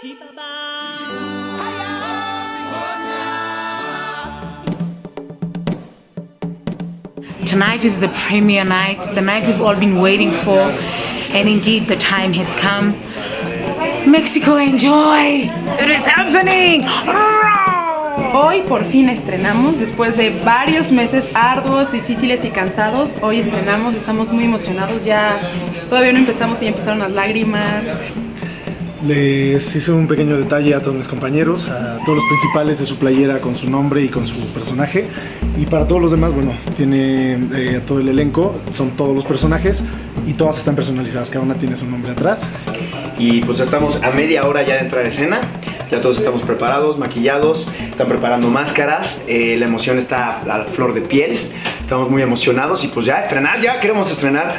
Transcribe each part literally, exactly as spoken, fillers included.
Tonight is the premiere night, the night we've all been waiting for, and indeed the time has come. Mexico, enjoy! It is happening! Hoy por fin estrenamos, después de varios meses arduos, difíciles y cansados. Hoy estrenamos, estamos muy emocionados, ya todavía no empezamos y ya empezaron las lágrimas. Les hice un pequeño detalle a todos mis compañeros, a todos los principales de su playera con su nombre y con su personaje. Y para todos los demás, bueno, tiene eh, todo el elenco, son todos los personajes y todas están personalizadas, cada una tiene su nombre atrás. Y pues estamos a media hora ya de entrar a escena, ya todos estamos preparados, maquillados, están preparando máscaras, eh, la emoción está a la flor de piel, estamos muy emocionados y pues ya estrenar, ya queremos estrenar.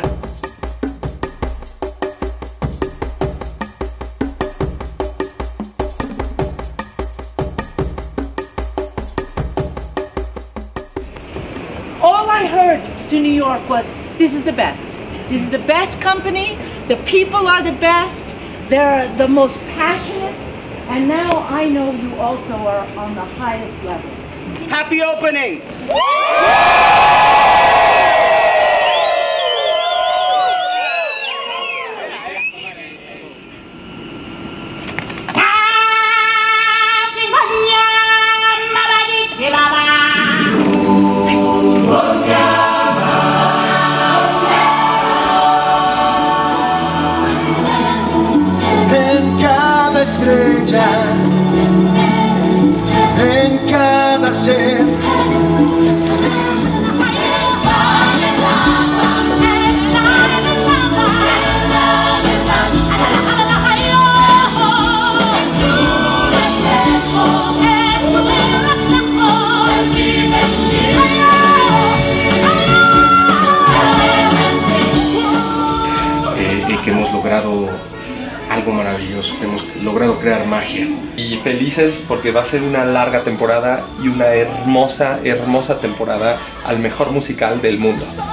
All I heard to New York was, this is the best. This is the best company, the people are the best, they're the most passionate, and now I know you also are on the highest level. Happy opening! Estrella en cada ser. Eh, y que hemos logrado algo maravilloso, hemos logrado crear magia. Y felices porque va a ser una larga temporada y una hermosa, hermosa temporada al mejor musical del mundo.